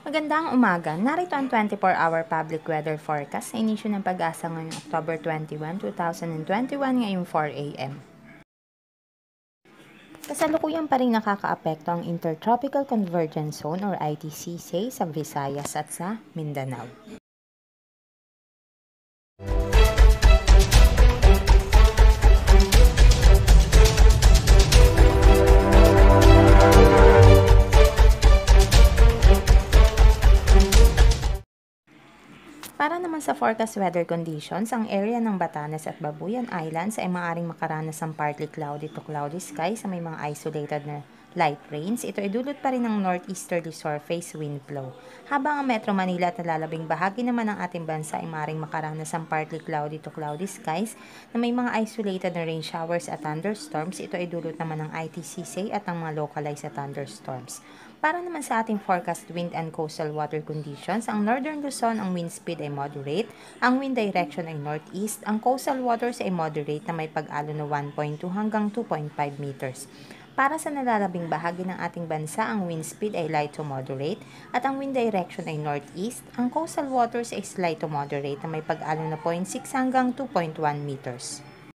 Magandang umaga. Narito ang 24-hour public weather forecast sa inisyo ng pag-asa ngayong October 21, 2021 ngayong 4 a.m. Kasalukuyan pa rin nakakaapekto ang Intertropical Convergence Zone or ITCZ sa Visayas at sa Mindanao. Para naman sa forecast weather conditions, ang area ng Batanes at Babuyan Islands ay maaaring makaranas ng partly cloudy to cloudy sky sa may mga isolated na light rains. Ito ay dulot pa rin ng northeasterly surface wind flow. Habang ang Metro Manila at nalalabing bahagi naman ng ating bansa ay maaaring makaranas ng partly cloudy to cloudy skies na may mga isolated na rain showers at thunderstorms. Ito ay dulot naman ng ITCZ at ng mga localized na thunderstorms. Para naman sa ating forecast wind and coastal water conditions, ang Northern Luzon ang wind speed ay moderate, ang wind direction ay northeast, ang coastal waters ay moderate na may pag-alon na 1.2 hanggang 2.5 meters. Para sa nalalabing bahagi ng ating bansa, ang wind speed ay light to moderate at ang wind direction ay northeast, ang coastal waters ay slight to moderate na may pag-alon na 0.6 hanggang 2.1 meters.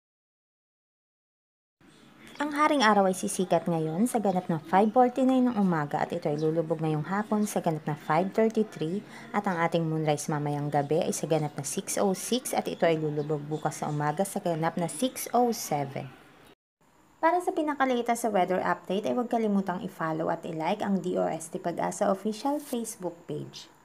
Ang haring araw ay sisikat ngayon sa ganap na 5:49 ng umaga at ito ay lulubog ngayong hapon sa ganap na 5:33 at ang ating moonrise mamayang gabi ay sa ganap na 6:06 at ito ay lulubog bukas sa umaga sa ganap na 6:07. Para sa pinakalitas sa weather update ay huwag kalimutang i-follow at i-like ang DOST Pag-asa official Facebook page.